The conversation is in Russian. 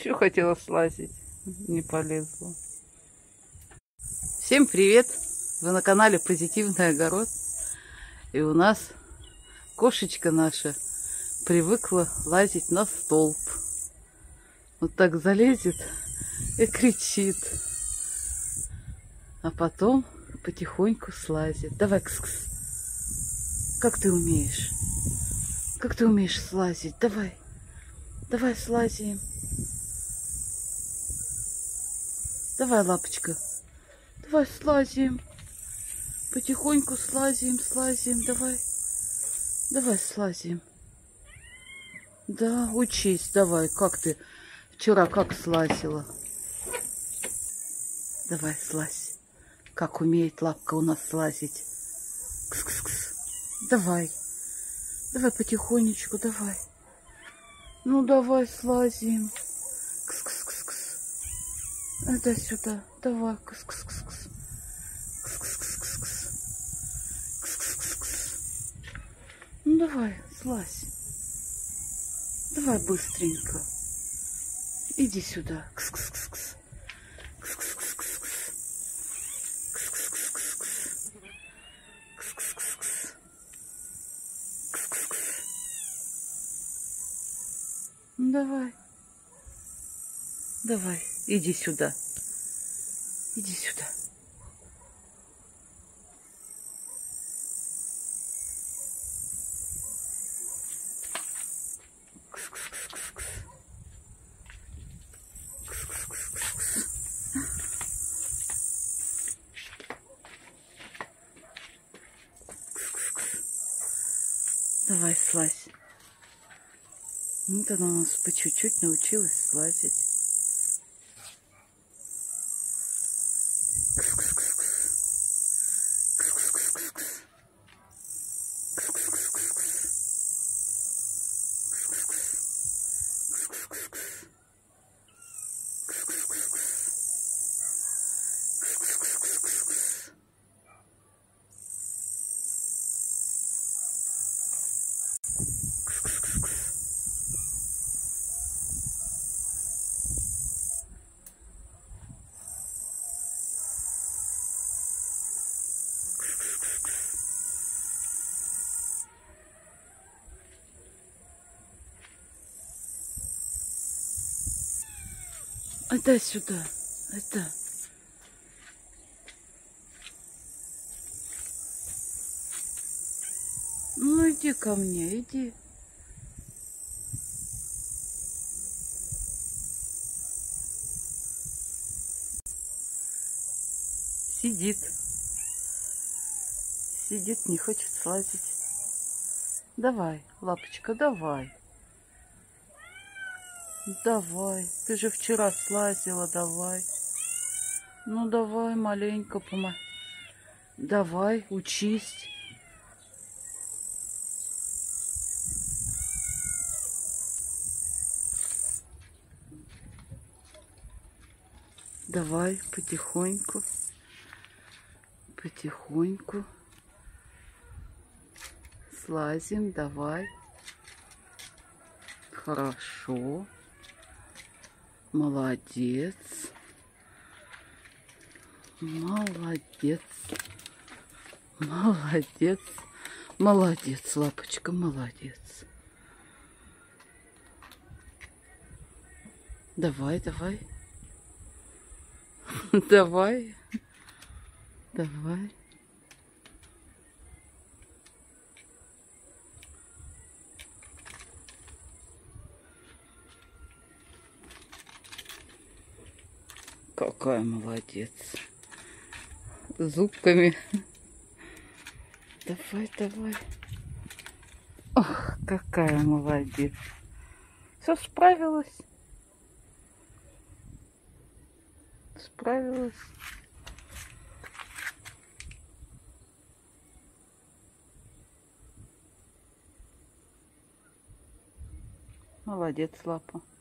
Еще хотела слазить, не полезла. Всем привет! Вы на канале Позитивный огород. И у нас кошечка наша привыкла лазить на столб. Вот так залезет и кричит. А потом потихоньку слазит. Давай, кс-кс. Как ты умеешь? Как ты умеешь слазить? Давай. Давай слазим. Давай, лапочка. Давай слазим. Потихоньку слазим, слазим. Давай. Давай слазим. Да, учись. Давай. Как ты вчера как слазила? Давай, слазь. Как умеет лапка у нас слазить. Кс-кс-кс. Давай. Давай потихонечку, давай. Ну, давай слазим. Кс-кс-кс-кс. Дай сюда. Давай. Кс-кс-кс-кс. Кс-кс-кс-кс. Кс-кс-кс-кс. Ну, давай, слазь. Давай быстренько. Иди сюда. Кс-кс-кс-кс. Кс-кс-кс-кс. Кс-кс-кс-кс. Кс-кс-кс-кс. Кс-кс-кс. Ну, давай. Давай, иди сюда. Иди сюда. Кс-кс-кс-кс-кс. Кс-кс-кс-кс-кс. Давай, слазь. Вот она у нас по чуть-чуть научилась слазить. Кс-кс-кс-кс. Кс-кс-кс-кс. Кс-кс-кс-кс. Дай сюда. Это. Ну иди ко мне, иди. Сидит. Сидит, не хочет слазить. Давай, лапочка, давай. Давай. Ты же вчера слазила, давай. Ну давай, маленько помогай. Давай, учись. Давай, потихоньку. Потихоньку. Слазим, давай. Хорошо. Молодец. Молодец. Молодец. Молодец, лапочка, молодец. Давай, давай. Давай. Давай. Какая молодец. Зубками. Давай, давай. Ох, какая молодец. Все, справилась. Справилась. Молодец, лапа.